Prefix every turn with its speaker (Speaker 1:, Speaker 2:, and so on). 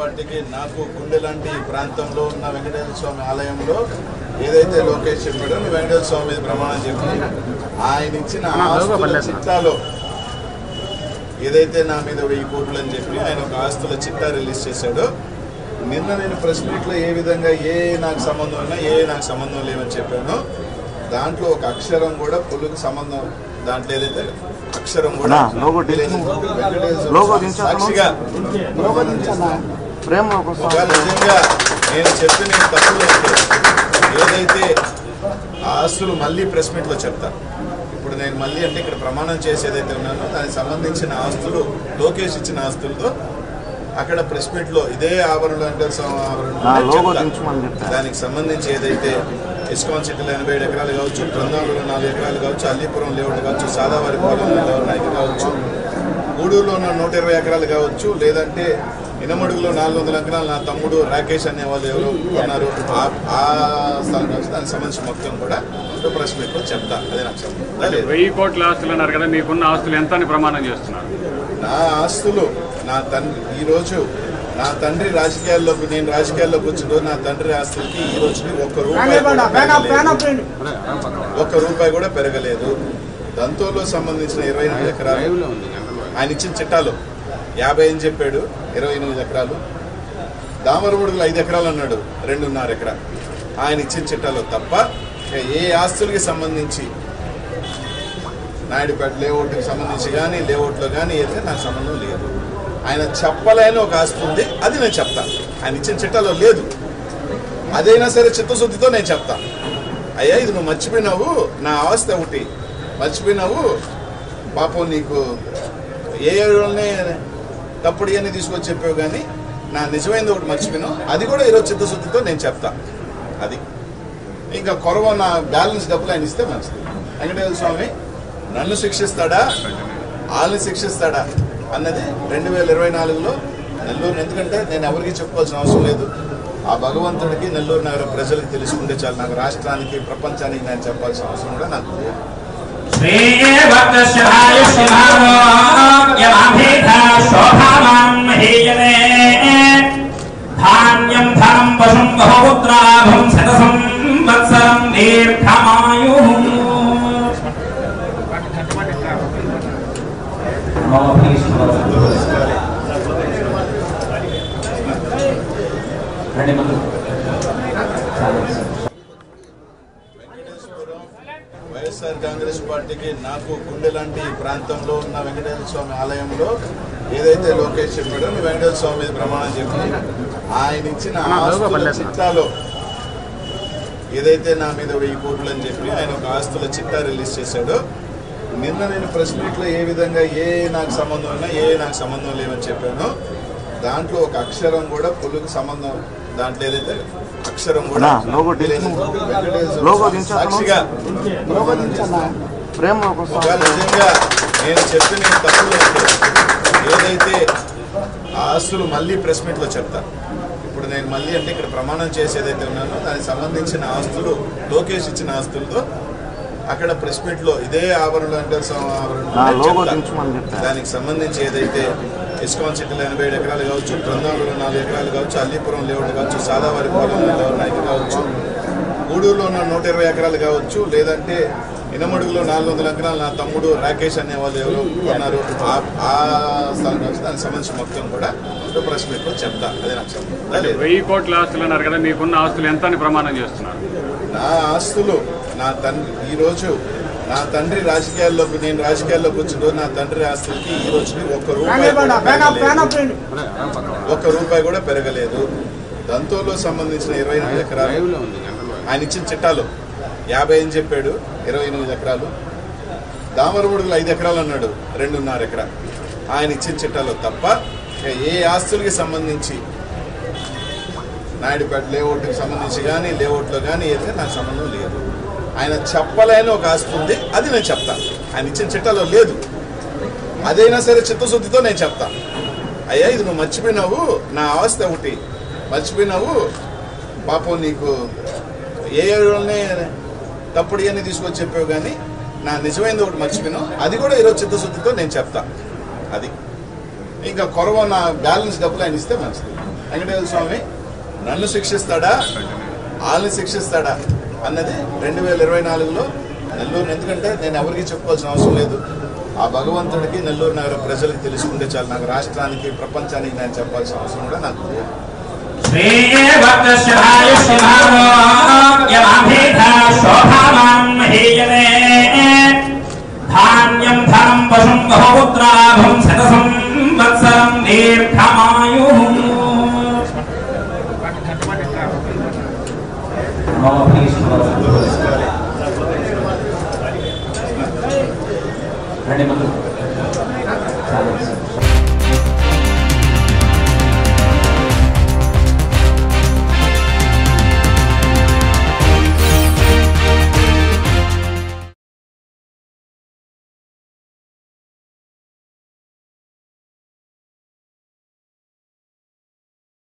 Speaker 1: పార్టీకి నాకు గుండె లాంటి ప్రాంతంలో ఉన్న వెంకటేశ్వర స్వామి ఆలయంలో ఏదైతే లోకేష్ చెప్పాడో వెంకటేశ్వర స్వామి మీద ప్రమాణం చెప్పి ఆయన ఇచ్చిన ఆస్తుల చిట్టాలో ఏదైతే నా మీద 1000 కోట్లు అని చెప్పి ఆయన ఒక ఆస్తుల చిట్టా రిలీజ్ చేశాడో నిన్న నేను ప్రెస్ మీట్లో ఏ విధంగా నాకు సంబంధం ఉన్నా నాకు సంబంధం లేవని చెప్పాను. దాంట్లో ఒక అక్షరం కూడా పులుకు సంబంధం దాంట్లో ఏదైతే అక్షరం కూడా సాక్షిగా నిజంగా నేను చెప్పిన తప్పులు ఏదైతే ఆస్తులు మళ్ళీ ప్రెస్ మీట్లో చెప్తా. ఇప్పుడు నేను మళ్ళీ అంటే ఇక్కడ ప్రమాణం చేసేదైతే ఉన్నానో దానికి సంబంధించిన ఆస్తులు లోకేష్ ఇచ్చిన ఆస్తులతో అక్కడ ప్రెస్ మీట్లో ఇదే ఆవరణలో అంటే దానికి సంబంధించి ఏదైతే ఇస్కాన్ సిటీలో 87 ఎకరాలు కావచ్చు, బృందావనంలో 4 ఎకరాలు కావచ్చు, అల్లీపురం లేఅవుట్ కావచ్చు, సాదావారి పొలంలో కావచ్చు, గూడూరులో ఉన్న 120 ఎకరాలు కావచ్చు, లేదంటే ఇనమడుగులో 400 ఎకరాలు నా తమ్ముడు రాకేష్ అనే వాళ్ళు ఎవరు ఉన్నారు ఆ స్థలం కావచ్చు. దానికి సంబంధించి మొత్తం కూడా ప్రెస్ మీట్లో చెప్తా. అదే నాకు చెప్తాను.
Speaker 2: 1000 కోట్ల ఆస్తులు అన్నారు కదా, మీకున్న ఆస్తులు ఎంత అని ప్రమాణం చేస్తున్నారు?
Speaker 1: నా ఆస్తులు నా తండ్రి ఈరోజు నా తండ్రి నేను రాజకీయాల్లోకి వచ్చిన నా తండ్రి ఆస్తులకి ఈ రోజుకి ఒక్క రూపాయి కూడా పెరగలేదు. దంతోలో సంబంధించిన 28 ఎకరాలు ఆయన ఇచ్చిన చిట్టాలు 50 అని చెప్పాడు, 28 ఎకరాలు. దామరముడుగులు 5 ఎకరాలు అన్నాడు, 2.5 ఎకరా ఆయన ఇచ్చిన చిట్టాలు తప్ప ఏ ఆస్తులకి సంబంధించి నాయుడుపేట లేఅవుట్కి సంబంధించి కానీ లేఅవుట్లో కానీ అయితే నాకు సంబంధం లేదు. ఆయన చెప్పలేని ఒక ఆస్తి ఉంది, అది నేను చెప్తాను. ఆయన ఇచ్చిన చిట్టాలో లేదు, అదైనా సరే చిత్తశుద్ధితో నేను చెప్తాను. అయ్యా ఇది నువ్వు మర్చిపోయినావు, నా ఆస్తి ఒకటి మర్చిపోయినావు, పాపం నీకు ఏ తప్పుడు ఇవన్నీ తీసుకొచ్చి చెప్పావు, కానీ నా నిజమైంది ఒకటి మర్చిపోయినావు, అది కూడా ఈరోజు చిత్తశుద్ధితో నేను చెప్తా. అది ఇంకా కొరవ నా బ్యాలెన్స్ డబ్బులు ఆయన ఇస్తే మంచిది. వెంకటేశ్వర స్వామి నన్ను శిక్షిస్తాడా వాళ్ళని శిక్షిస్తాడా అన్నది 2024లో నెల్లూరు, ఎందుకంటే నేను ఎవరికి చెప్పుకోవాల్సిన అవసరం లేదు. ఆ భగవంతుడికి నెల్లూరు నగర ప్రజలకు తెలుసుకుంటే చాలు. నాకు రాష్ట్రానికి ప్రపంచానికి నేను చెప్పాల్సిన అవసరం కూడా నాకు లేదు. వైఎస్ఆర్ కాంగ్రెస్ పార్టీకి నాకు గుండె లాంటి ప్రాంతంలో ఉన్న వెంకటేశ్వర స్వామి ఆలయంలో ఏదైతే లోకేష్ చెప్పాడో వెంకటేశ్వర స్వామి మీద ప్రమాణం చెప్పి ఆయన ఇచ్చిన ఆస్తుల చిట్టాలో ఏదైతే నా మీద 1000 కోట్లు అని చెప్పి ఆయన ఒక ఆస్తుల చిట్టా రిలీజ్ చేశాడో నిన్న నేను ప్రెస్ మీట్లో ఏ విధంగా నాకు సంబంధం ఉన్నా నాకు సంబంధం లేవని చెప్పాను. దాంట్లో ఒక అక్షరం కూడా పులుకు సంబంధం దాంట్లో ఏదైతే అక్షరం కూడా సాక్షిగా నిజంగా నేను చెప్పిన తప్పులు ఏదైతే ఆస్తులు మళ్ళీ ప్రెస్ మీట్లో చెప్తా. ఇప్పుడు నేను మళ్ళీ అంటే ఇక్కడ ప్రమాణం చేసేదైతే ఉన్నానో దానికి సంబంధించిన ఆస్తులు లోకేష్ ఇచ్చిన ఆస్తులతో అక్కడ ప్రెస్ మీట్లో ఇదే ఆవరణలో అంటే దానికి సంబంధించి ఏదైతే ఇస్కాన్ సిటీలో 87 ఎకరాలు కావచ్చు, బృందావనంలో 4 ఎకరాలు కావచ్చు, అల్లీపురం లేఅవుట్ కావచ్చు, సాదావారి పొలంలో కావచ్చు, గూడూరులో ఉన్న 120 ఎకరాలు కావచ్చు, లేదంటే ఇనమడుగులో 400 ఎకరాలు నా తమ్ముడు రాకేష్ అనే వాళ్ళు ఎవరు ఉన్నారు ఆ స్థలం కావచ్చు. దానికి సంబంధించి మొత్తం కూడా ప్రెస్ మీట్లో చెప్తా. అదే నాకు చెప్తాను.
Speaker 2: 1000 కోట్ల ఆస్తులు అన్నారు కదా, మీకున్న ఆస్తులు ఎంత అని ప్రమాణం చేస్తున్నారు?
Speaker 1: నా ఆస్తులు నా తండ్రి ఈరోజు నా తండ్రి నేను రాజకీయాల్లోకి వచ్చిన నా తండ్రి ఆస్తులకి ఈ రోజుకి ఒక్క రూపాయి కూడా పెరగలేదు. దంతోలో సంబంధించిన 28 ఎకరాలు ఆయన ఇచ్చిన చిట్టాలు 50 అని చెప్పాడు, 28 ఎకరాలు. దామరముడుగులు 5 ఎకరాలు అన్నాడు, 2.5 ఎకరా ఆయన ఇచ్చిన చిట్టాలు తప్ప ఏ ఆస్తులకి సంబంధించి నాయుడుపేట లేఅవుట్కి సంబంధించి కానీ లేఅవుట్లో కానీ అయితే నాకు సంబంధం లేదు. ఆయన చెప్పలేని ఒక ఆస్తి ఉంది, అది నేను చెప్తాను. ఆయన ఇచ్చిన చిట్టాలో లేదు, అదైనా సరే చిత్తశుద్ధితో నేను చెప్తాను. అయ్యా ఇది నువ్వు మర్చిపోయినావు, నా ఆస్తి ఒకటి మర్చిపోయినావు, పాపం నీకు ఏ తప్పుడు ఇవన్నీ తీసుకొచ్చి చెప్పావు, కానీ నా నిజమైంది ఒకటి మర్చిపోయినావు, అది కూడా ఈరోజు చిత్తశుద్ధితో నేను చెప్తా. అది ఇంకా కొరవ నా బ్యాలెన్స్ డబ్బులు ఆయన ఇస్తే మంచిది. వెంకటేశ్వర స్వామి నన్ను శిక్షిస్తాడా వాళ్ళని శిక్షిస్తాడా అన్నది 2024లో నెల్లూరు, ఎందుకంటే నేను ఎవరికి చెప్పుకోవాల్సిన అవసరం లేదు. ఆ భగవంతుడికి నెల్లూరు నగర ప్రజలకు తెలుసుకుంటే చాలు. నాకు రాష్ట్రానికి ప్రపంచానికి నేను చెప్పాల్సిన అవసరం కూడా నాకు లేదు.
Speaker 3: ధాన్యం ధనం పశుం బహుపుత్రాభం శత సంవత్సరం దీర్ఘమాయు. రండి ముందు.